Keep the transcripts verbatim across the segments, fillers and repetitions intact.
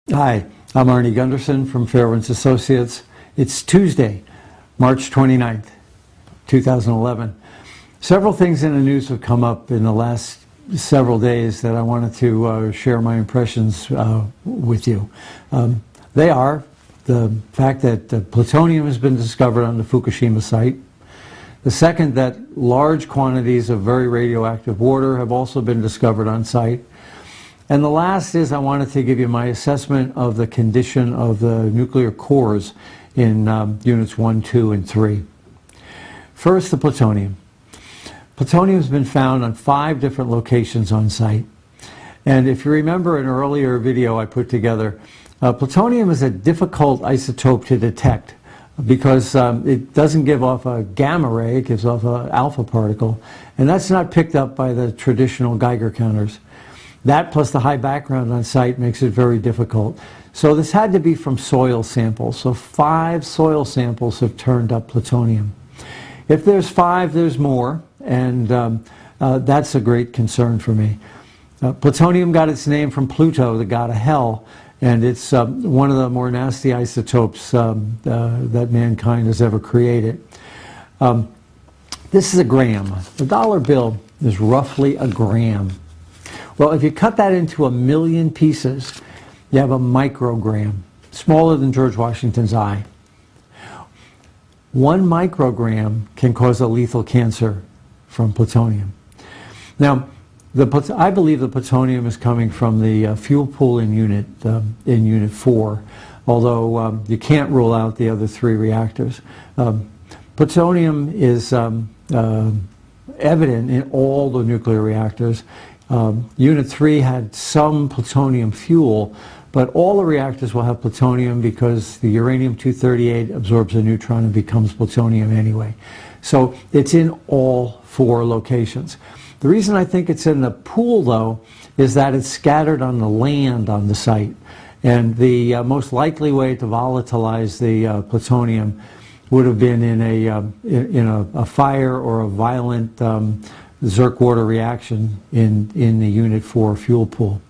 Hi, I'm Arnie Gundersen from Fairewinds Associates. It's Tuesday, March twenty-ninth, two thousand eleven. Several things in the news have come up in the last several days that I wanted to uh, share my impressions uh, with you. Um, they are the fact that uh, plutonium has been discovered on the Fukushima site. The second, that large quantities of very radioactive water have also been discovered on site. And the last is I wanted to give you my assessment of the condition of the nuclear cores in um, units one, two, and three. First, the plutonium. Plutonium has been found on five different locations on site. And if you remember an earlier video I put together, uh, plutonium is a difficult isotope to detect because um, it doesn't give off a gamma ray, it gives off an alpha particle, and that's not picked up by the traditional Geiger counters. That plus the high background on site makes it very difficult. So this had to be from soil samples. So five soil samples have turned up plutonium. If there's five, there's more, and um, uh, that's a great concern for me. Uh, plutonium got its name from Pluto, the god of hell, and it's um, one of the more nasty isotopes um, uh, that mankind has ever created. Um, this is a gram. The dollar bill is roughly a gram. Well, if you cut that into a million pieces, you have a microgram, smaller than George Washington's eye. One microgram can cause a lethal cancer from plutonium. Now, the, I believe the plutonium is coming from the uh, fuel pool in unit, um, in unit four, although um, you can't rule out the other three reactors. Um, plutonium is um, uh, evident in all the nuclear reactors. Um, unit three had some plutonium fuel, but all the reactors will have plutonium because the uranium two thirty-eight absorbs a neutron and becomes plutonium anyway. So it's in all four locations. The reason I think it's in the pool, though, is that it's scattered on the land on the site. And the uh, most likely way to volatilize the uh, plutonium would have been in a, uh, in, in a, a fire or a violent um, Zerk water reaction in, in the Unit four fuel pool.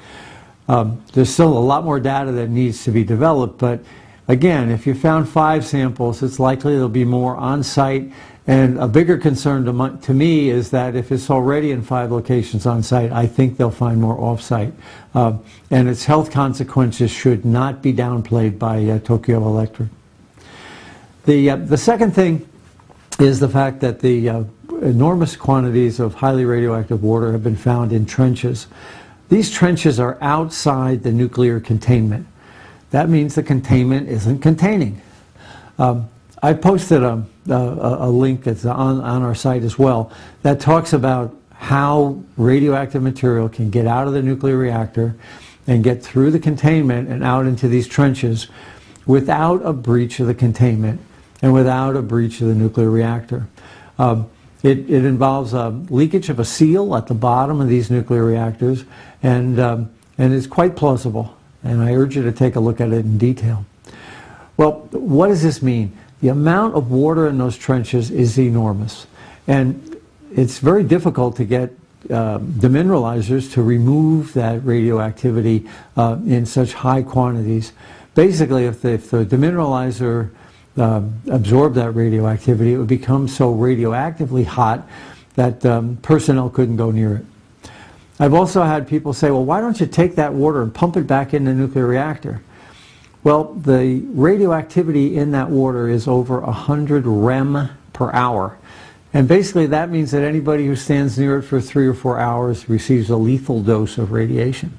Um, there's still a lot more data that needs to be developed, but again, if you found five samples, it's likely there'll be more on site. And a bigger concern to, my, to me is that if it's already in five locations on site, I think they'll find more off-site. Uh, and its health consequences should not be downplayed by uh, Tokyo Electric. The, uh, the second thing is the fact that the uh, enormous quantities of highly radioactive water have been found in trenches. These trenches are outside the nuclear containment. That means the containment isn't containing. Um, I posted a, a, a link that's on, on our site as well that talks about how radioactive material can get out of the nuclear reactor and get through the containment and out into these trenches without a breach of the containment and without a breach of the nuclear reactor. Um, it, it involves a leakage of a seal at the bottom of these nuclear reactors, and, um, and it's quite plausible, and I urge you to take a look at it in detail. Well, what does this mean? The amount of water in those trenches is enormous, and it's very difficult to get uh, demineralizers to remove that radioactivity uh, in such high quantities. Basically, if the, if the demineralizer uh, absorbed that radioactivity, it would become so radioactively hot that um, personnel couldn't go near it. I've also had people say, well, why don't you take that water and pump it back in the nuclear reactor? Well, the radioactivity in that water is over one hundred rem per hour. And basically that means that anybody who stands near it for three or four hours receives a lethal dose of radiation.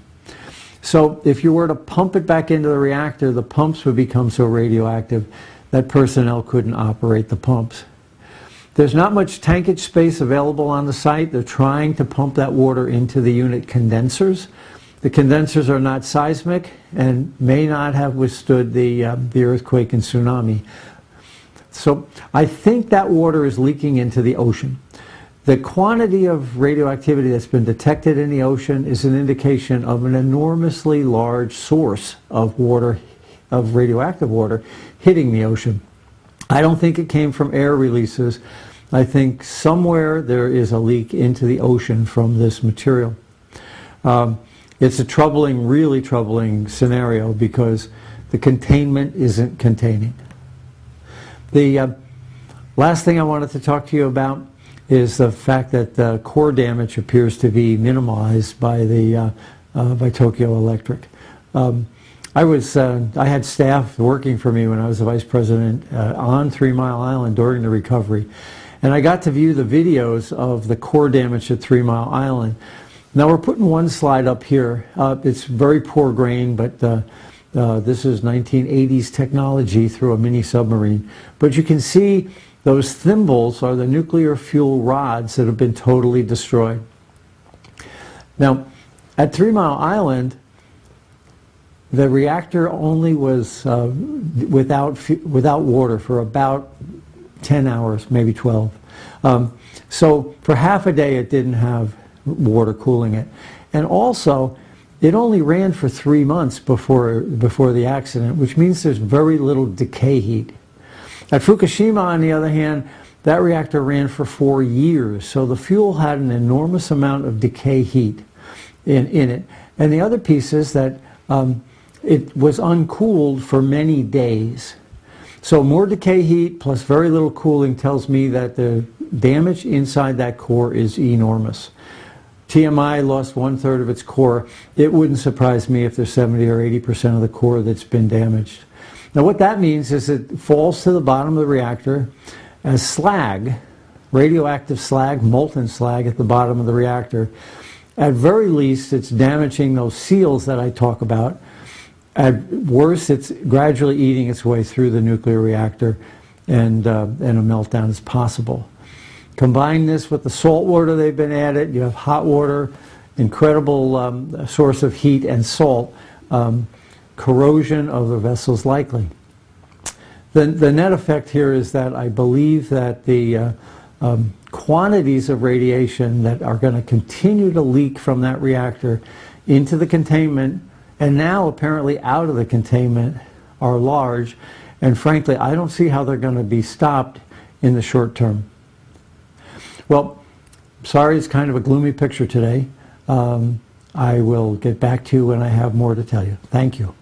So if you were to pump it back into the reactor, the pumps would become so radioactive that personnel couldn't operate the pumps. There's not much tankage space available on the site. They're trying to pump that water into the unit condensers. The condensers are not seismic and may not have withstood the, uh, the earthquake and tsunami. So I think that water is leaking into the ocean. The quantity of radioactivity that's been detected in the ocean is an indication of an enormously large source of water, of radioactive water, hitting the ocean. I don't think it came from air releases. I think somewhere there is a leak into the ocean from this material. Um, it's a troubling, really troubling scenario because the containment isn't containing. The uh, last thing I wanted to talk to you about is the fact that uh, core damage appears to be minimized by the uh, uh, by Tokyo Electric. Um, I was uh, I had staff working for me when I was the vice president uh, on Three Mile Island during the recovery, and I got to view the videos of the core damage at Three Mile Island. Now we're putting one slide up here. Uh, it's very poor grain, but uh, uh, this is nineteen eighties technology through a mini submarine. But you can see those thimbles are the nuclear fuel rods that have been totally destroyed. Now, at Three Mile Island, the reactor only was uh, without, without water for about ten hours, maybe twelve. Um, so for half a day it didn't have water cooling it. And also, it only ran for three months before, before the accident, which means there's very little decay heat. At Fukushima, on the other hand, that reactor ran for four years, so the fuel had an enormous amount of decay heat in, in it. And the other piece is that um, it was uncooled for many days. So more decay heat plus very little cooling tells me that the damage inside that core is enormous. T M I lost one-third of its core. It wouldn't surprise me if there's seventy or eighty percent of the core that's been damaged. Now what that means is it falls to the bottom of the reactor as slag, radioactive slag, molten slag at the bottom of the reactor. At very least, it's damaging those seals that I talk about. At worst, it's gradually eating its way through the nuclear reactor, and, uh, and a meltdown is possible. Combine this with the salt water they've been added, you have hot water, incredible um, source of heat and salt. Um, corrosion of the vessel is likely. The, the net effect here is that I believe that the uh, um, quantities of radiation that are going to continue to leak from that reactor into the containment and now apparently out of the containment are large, and frankly I don't see how they're going to be stopped in the short term. Well, sorry it's kind of a gloomy picture today. Um, I will get back to you when I have more to tell you. Thank you.